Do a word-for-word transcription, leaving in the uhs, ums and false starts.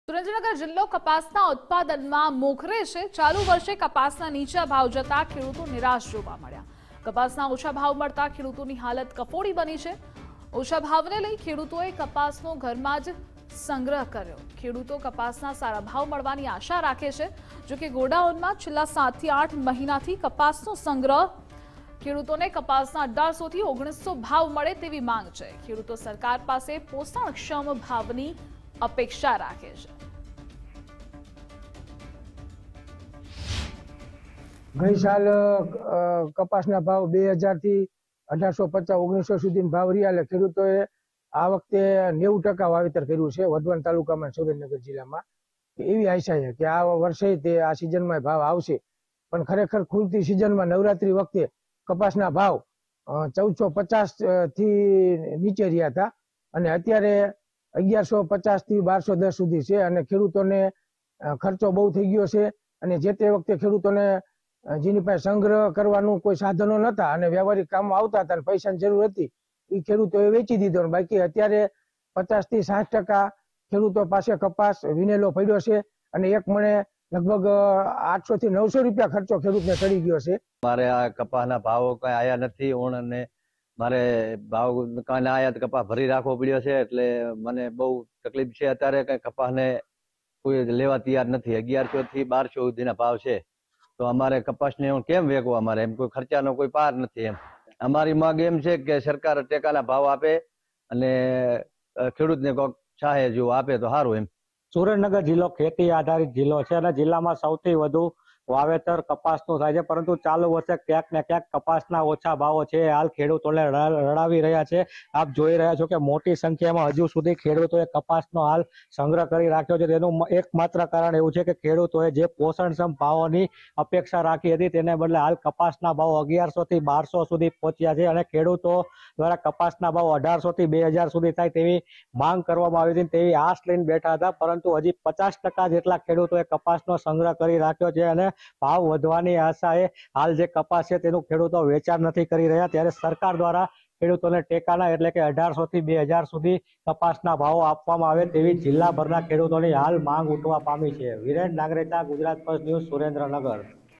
સુરેન્દ્રનગર જિલ્લો કપાસના ઉત્પાદનમાં મોખરે છે। ચાલુ વર્ષે કપાસના નીચા ભાવ જતા ખેડૂતો નિરાશ જોવા મળ્યા। કપાસના ઓછા ભાવ મળતા ખેડૂતોની હાલત કફોડી બની છે। ઓછા ભાવને લઈ ખેડૂતોએ કપાસનો ઘરમાં જ સંગ્રહ કર્યો। ખેડૂતો કપાસના સારા ભાવ મળવાની આશા રાખે છે। જો કે ગોડાઉનમાં છેલ્લા સાત થી આઠ મહિનાથી કપાસનો સંગ્રહ ખેડૂતોને કપાસના અઢારસો થી ઓગણીસો ભાવ મળે તેવી માંગ છે। ખેડૂતો સરકાર પાસે પોષણક્ષમ ભાવની અપેક્ષા રાખે છે। ગઈ સાલ કપાસના ભાવ બે હજાર થી અઢારસો પચાસ ઓગણીસો સુધી ભાવ રહ્યા। એટલે ખેડૂતોએ આ વખતે નેવું ટકા વાવેતર કર્યું છે વઢવાણ તાલુકામાં સુરેન્દ્રનગર જિલ્લામાં। એવી આશા છે કે આ વર્ષે તે આ સિઝનમાં ભાવ આવશે, પણ ખરેખર ખુલતી સિઝનમાં નવરાત્રી વખતે કપાસના ભાવ ચૌદસો પચાસ થી નીચે રહ્યા હતા અને અત્યારે અગિયારસો પચાસ થી બારસો દસ સુધી છે અને ખેડૂતોને ખર્ચો બહુ થઈ ગયો છે અને જે તે વખતે ખેડૂતોને જેની પાસે સંગ્રહ કરવાનું કોઈ સાધનો નહોતા અને વ્યવહારિક કામો આવતા હતા અને પૈસાની જરૂર હતી એ ખેડૂતોએ વેચી દીધો। બાકી અત્યારે પચાસ થી સાઠ ટકા ખેડૂતો પાસે કપાસ વિનેલો પડ્યો છે અને એક મણે લગભગ આઠસો થી નવસો રૂપિયા ખર્ચો ખેડૂતને ચડી ગયો છે। મારે આ કપાસના ભાવ કઈ આયા નથી ઓણ અને મારે ભાવ કાંઈ આયા કપાસ ભરી રાખવો પડ્યો છે એટલે મને બહુ તકલીફ છે। અત્યારે કઈ કપાસને કોઈ લેવા તૈયાર નથી। અગિયારસો થી બારસો સુધીના ભાવ છે તો અમારે કપાસને કેમ વેચવો? અમારે એમ કોઈ ખર્ચાનો કોઈ પાર નથી। એમ અમારી માંગ એમ છે કે સરકાર ટેકાના ભાવ આપે અને ખેડૂતને કોઈક સહાય જો આપે તો સારું। એમ સુરેન્દ્રનગર જિલ્લો ખેતી આધારિત જિલ્લો છે અને જિલ્લામાં સૌથી વધુ વાવેતર કપાસનું થાય છે, પરંતુ ચાલુ વર્ષે ક્યાંક ને ક્યાંક કપાસના ઓછા ભાવો છે હાલ ખેડૂતોને રડાવી રહ્યા છે। આપ જોઈ રહ્યા છો કે મોટી સંખ્યામાં હજુ સુધી ખેડૂતોએ કપાસનો હાલ સંગ્રહ કરી રાખ્યો છે। તેનું એકમાત્ર કારણ એવું છે કે ખેડૂતોએ જે પોષણક્ષમ ભાવોની અપેક્ષા રાખી હતી તેને બદલે હાલ કપાસના ભાવ અગિયારસો થી બારસો સુધી પહોંચ્યા છે અને ખેડૂતો દ્વારા કપાસના ભાવ અઢારસો થી બે હજાર સુધી થાય તેવી માંગ કરવામાં આવી હતી, તેવી આશ લઈને બેઠા હતા, પરંતુ હજી પચાસ ટકા જેટલા ખેડૂતોએ કપાસનો સંગ્રહ કરી રાખ્યો છે અને ભાવ વધવાની આશાએ હાલ જે કપાસ છે તેનું ખેડૂતો વેચાણ નથી કરી રહ્યા। ત્યારે સરકાર દ્વારા ખેડૂતોને ટેકાના એટલે કે અઢારસો થી બે હજાર સુધી કપાસના ભાવો આપવામાં આવે તેવી જિલ્લાભરના ખેડૂતોની હાલ માંગ ઉઠવા પામી છે। Viren Nagrecha, Gujarat first news, Surendranagar.